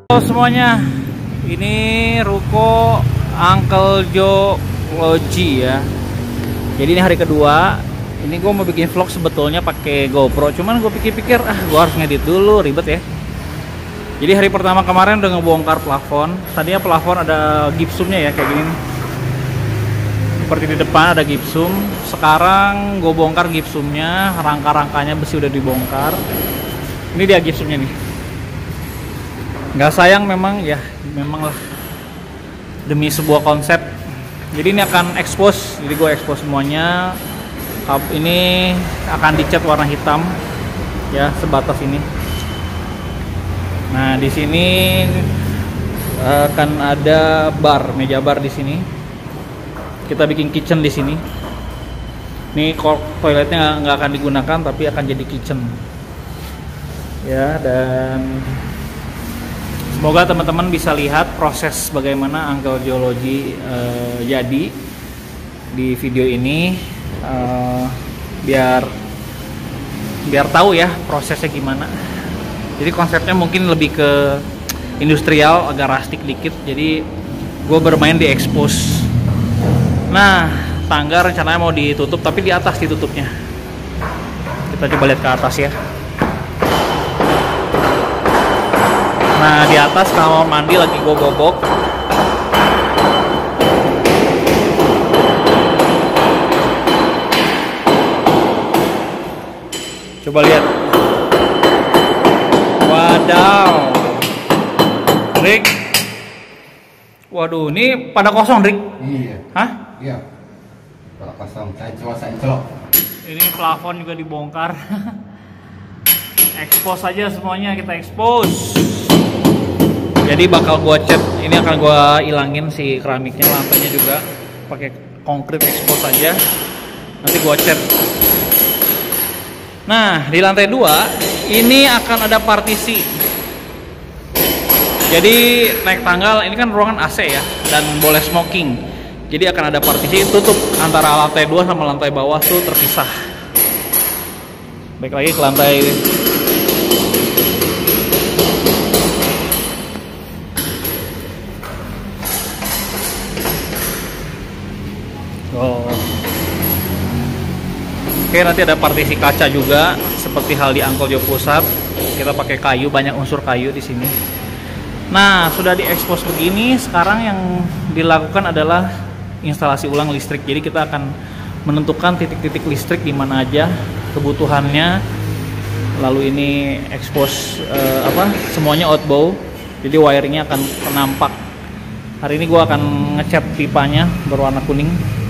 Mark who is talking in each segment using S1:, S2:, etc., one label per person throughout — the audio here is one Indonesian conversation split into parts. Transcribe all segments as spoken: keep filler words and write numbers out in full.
S1: Halo semuanya, ini ruko Uncle Joe Logi ya. Jadi ini hari kedua. Ini gue mau bikin vlog sebetulnya pakai GoPro, cuman gue pikir-pikir ah gue harus ngedit dulu, ribet ya. Jadi hari pertama kemarin udah ngebongkar plafon. Tadinya plafon ada gipsumnya ya kayak gini nih. Seperti di depan ada gipsum. Sekarang gue bongkar gipsumnya, rangka-rangkanya besi udah dibongkar. Ini dia gipsumnya nih. Nggak sayang memang ya, memang lah demi sebuah konsep. Jadi ini akan expose, jadi gue expose semuanya. Ini akan dicat warna hitam ya, sebatas ini. Nah di sini akan ada bar, meja bar di sini. Kita bikin kitchen di sini. Ini toiletnya nggak akan digunakan, tapi akan jadi kitchen ya. Dan semoga teman-teman bisa lihat proses bagaimana Uncle Joe Logi uh, jadi di video ini, uh, biar biar tahu ya prosesnya gimana. Jadi konsepnya mungkin lebih ke industrial, agak rustic dikit. Jadi gue bermain di expose. Nah tangga rencananya mau ditutup, tapi di atas ditutupnya. Kita coba lihat ke atas ya. Nah di atas kamar mandi lagi gue gobok. Coba lihat. Wadaw, Rick. Waduh, ini pada kosong, Rick.
S2: Iya.
S1: Hah?
S2: Iya. Pada kosong. Sanclo-sanclo.
S1: Ini plafon juga dibongkar. Expose aja semuanya, kita expose. Jadi bakal gua cat, ini akan gua ilangin si keramiknya, lantainya juga pakai konkrit expose aja. Nanti gua cat. Nah, di lantai dua ini akan ada partisi. Jadi naik tangga, ini kan ruangan A C ya, dan boleh smoking. Jadi akan ada partisi tutup antara lantai dua sama lantai bawah tuh terpisah. Baik lagi ke lantai Oh. Oke, nanti ada partisi kaca juga seperti hal di Uncle Joe Pusat. Kita pakai kayu, banyak unsur kayu di sini. Nah, sudah diekspos begini, sekarang yang dilakukan adalah instalasi ulang listrik. Jadi kita akan menentukan titik-titik listrik di mana aja kebutuhannya. Lalu ini ekspos eh, apa? Semuanya outbow. Jadi wiringnya akan nampak. Hari ini gua akan ngecat pipanya berwarna kuning.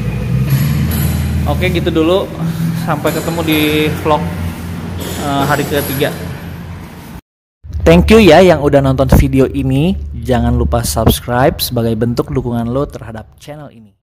S1: Oke, gitu dulu. Sampai ketemu di vlog uh, hari ketiga. Thank you ya yang udah nonton video ini. Jangan lupa subscribe sebagai bentuk dukungan lo terhadap channel ini.